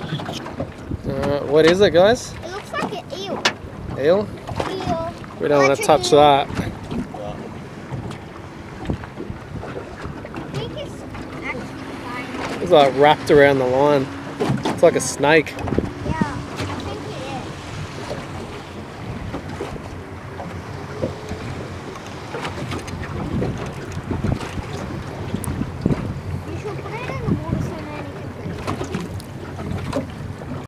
What is it, guys? It looks like an eel. Eel? Eel. We don't want to touch eel. that. I think it's actually flying. It's like wrapped around the line. It's like a snake. Yeah, I think it is.